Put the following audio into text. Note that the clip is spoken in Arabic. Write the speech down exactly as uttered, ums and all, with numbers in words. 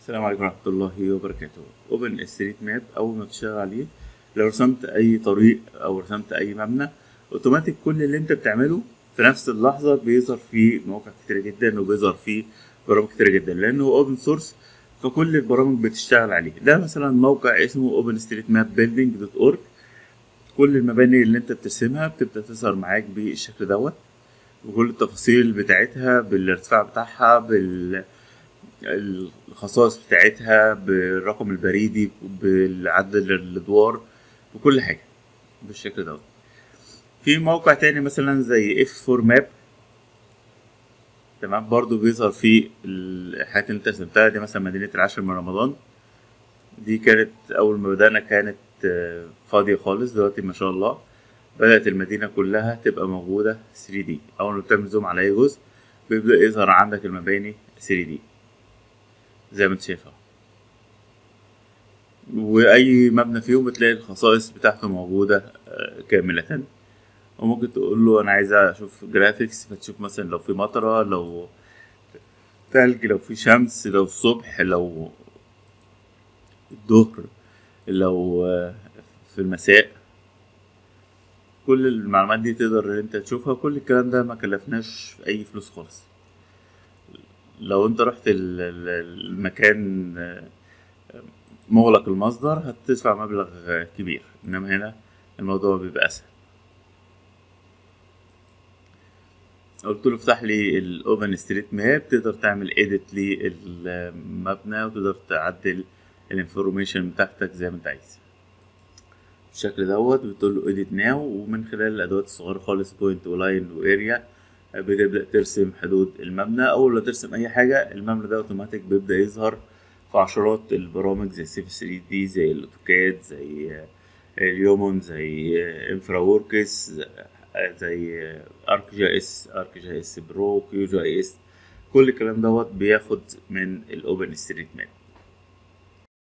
السلام عليكم ورحمة الله وبركاته. اوبن ستريت ماب أول ما بتشتغل عليه، لو رسمت أي طريق أو رسمت أي مبنى، أوتوماتيك كل اللي أنت بتعمله في نفس اللحظة بيظهر فيه مواقع كتيرة جدا وبيظهر فيه برامج كتيرة جدا، لأنه هو اوبن سورس، فكل البرامج بتشتغل عليه. ده مثلا موقع اسمه اوبن ستريت ماب بيلدينج دوت اورج. كل المباني اللي أنت بترسمها بتبدأ تظهر معاك بالشكل دوت، وكل التفاصيل بتاعتها بالارتفاع بتاعها بال الخصائص بتاعتها بالرقم البريدي بالعدد الادوار بكل حاجه بالشكل دوت. في موقع تاني مثلا زي اف فور ماب، تمام، برضو بيظهر فيه الحاجات اللي انت رسمتها. دي مثلا مدينه العاشر من رمضان، دي كانت اول ما بدأنا كانت آه، فاضيه خالص. دلوقتي ما شاء الله بدأت المدينه كلها تبقى موجوده ثري دي. اول ما بتعمل زوم على اي جزء بيبدأ يظهر عندك المباني ثري دي زي ما انت شايفها، واي مبنى فيهم بتلاقي الخصائص بتاعته موجوده آه، كامله. وممكن تقول له انا عايز اشوف جرافيكس، فتشوف مثلا لو في مطره، لو تلج، لو في شمس، لو الصبح، لو الظهر، لو آه، في المساء. كل المعلومات دي تقدر ان انت تشوفها. كل الكلام ده ما كلفناش في اي فلوس خالص. لو انت رحت ال- ال- المكان آه، مغلق المصدر هتدفع مبلغ آه، كبير، انما هنا الموضوع بيبقى اسهل. قلت له افتح لي الاوبن ستريت ماب، تقدر تعمل اديت للمبنى وتقدر تعدل الانفورميشن بتاعتك زي ما انت عايز بالشكل دوت. بتقول له اديت ناو، ومن خلال الادوات الصغيره خالص بوينت ولاين واريا بتبدا ترسم حدود المبنى. اول ما ترسم اي حاجه المبنى ده اوتوماتيك بيبدا يظهر في عشرات البرامج زي سيف ثري دي، زي الاوتوكاد، زي اليومون، زي انفرا وركس، زي ارك جي اس، ارك جي اس برو، كيو جي اس. كل الكلام دوت بياخد من الاوبن ستريت ماب.